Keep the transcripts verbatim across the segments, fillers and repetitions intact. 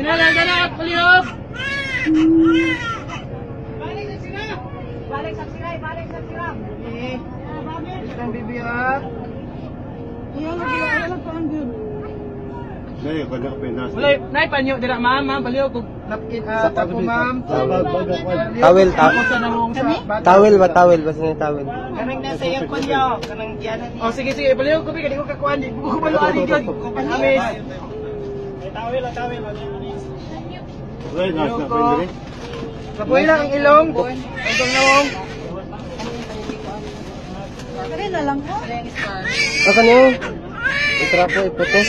lang, ganak, palihog! Balik sa sila! Balik sa sila, balik sa sila! Eh, ang bibiyat. Ayan, nagkilala ko ang good. Nay, kada ka pinas. Wala, nay, panyo, dira ma'am, ma'am, palihog, kung napkin, ah, tapo ma'am. Tawel, Tawel, ta- Tapos na nahong sa bata. Tawel ba? Tawel ba? Sino yung tawel? Kanang nasa iyang palyo, kanang diyan. Oh, sige, sige, palihog ko, kaya di ko kakuhan, di ko kumaluan yun. Amis. Tawil, tawil. Ay, nasa pa yun. Kapoy lang ang ilong. Ang nawong. Kaya na lang po. Baka niyo? Itrapo, iputo.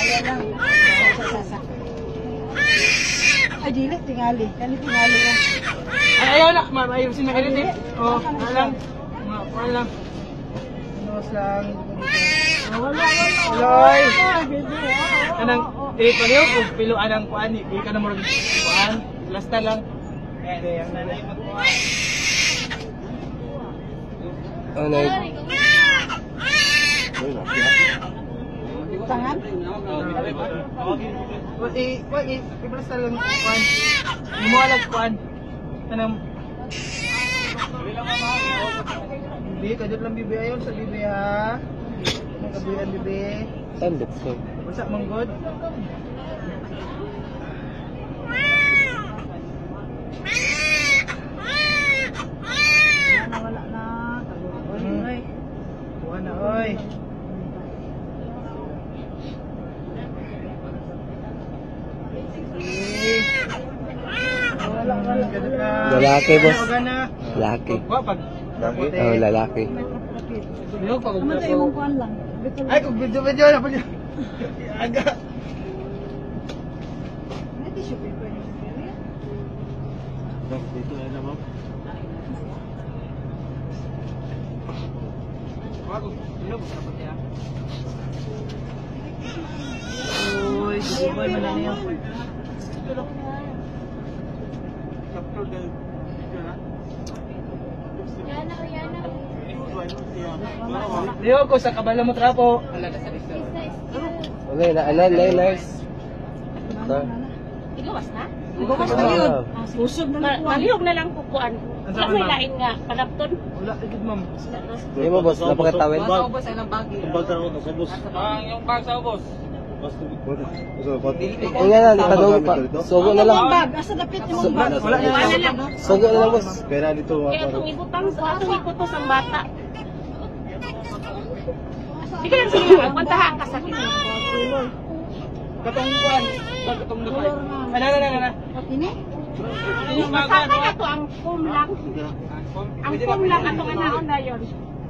Ay, dili, tingali. Kani tingali lang. Ay, ayaw na. Ma'am, ayaw sinagalit eh. Oh, wala lang. Wala lang. Inos lang. Wala, wala. Loy. Kanang, dili pa niyo, kung piluan ang kuan, hindi ka na mo rin kuan. Lasta lang. Eh, ang nanay magkuhan. Oh, nay. Tangan? Wag i, wag i, ibalasta lang kuan. Imualag kuan. Kanang, bibi, kadot lang bibi ayon sa bibi ha. Ang kabuyan bibi. Sandok ko. Basta manggod. Wala na. Oy. Buwan na oy. Wala wala. Lalaki, boss. Gana. Lalaki. Wa pag. Oh, lalaki. Yo pag kuan lang. Ay kung video-video na pud. Aga. Dito na naman. Wag, ilog sa pati ah. Uy, subay man na niya. Kapto del. Yana, yana. Leo ko sa kabala mo trapo. Okay, na, ano, lay, nice. Igawas na? Ah. Usog na Ma- Malihog na lang kukuan. Ang Wala saan, may ma'am? lain nga, panapton. Wala, igid ma'am. Hindi mo, boss. Napakatawel. Ubas ay ng bagi. Kumbag ka ako sa bus. Ah, yung bag sa ubos. Ito, pati. Yung nga na, tanong pa. Sugo na lang. Asa dapit So- bag? Wala na Wala lang. lang. Sugo na lang, boss. Pera dito, mga Kaya parang. itong ibutang sa atong iputos ang bata. Di ka lang sila, puntahan ka sa kini. Katong kuan, pag katong lupay. Ana na na na. Ini? Masaka na to ang foam lang. Ang foam lang atong anaon na yun.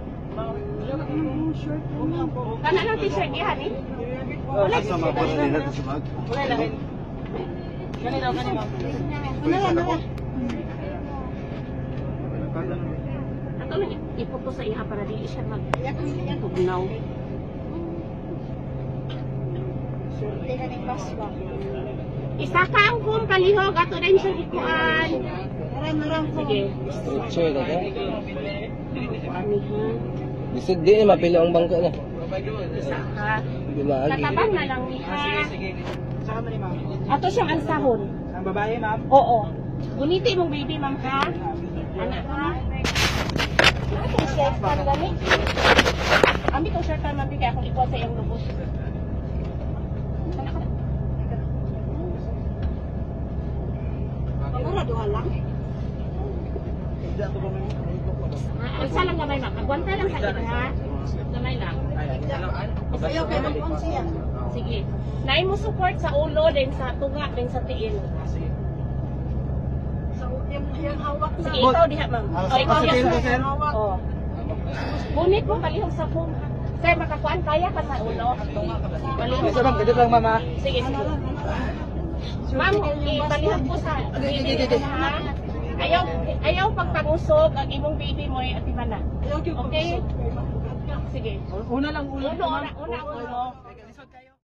Kana lang t-shirt ihan eh. Wala Sa mga parang nila sa bag. Wala lang. Kanina, kanina. Wala lang, wala. Ato lang iputos sa iha para di siya mag-tugnaw. Isa ka ang foam kalihog ato din sa ikuan. Sige. Stretcher na ka. Ani ha. Gusto di na mapila ang bangka na. Isa ka. Hindi maagi. Tatabang na lang ni ha. Sige. Saka man ni ma'am. Ato siyang ansahon. Ang babae ma'am. Oo. Guniti mong baby ma'am ha. Anak ha. Ano yung shirt pan gani? Ambi kong shirt pan ma'am kaya akong ikuha sa iyong lubos. Anak ka. Wala duha lang. Ah, isa lang gamay ma'am. Agwanta lang sa iyo ha. Gamay lang. Ayaw kayo mag-on siya. Sige. Naay mo support sa ulo din sa tunga din sa tiil. So, yung, yung hawak na. Sige, ikaw diha ma'am. Ah, O, ikaw sa diha tiil ko, sir. sir? Oo. Bunit mo palihog sa phone. Sir, makakuan kaya ka sa ulo. Palihog Isa ma'am, kadito lang mama. Sige, sige. Ma'am, ipalihog po sa baby mo ha. Ayaw, ayaw pagpangusog ang imong baby mo ay atiman na. Okay? Sige. Una lang ulo. Uno, una, una, uno.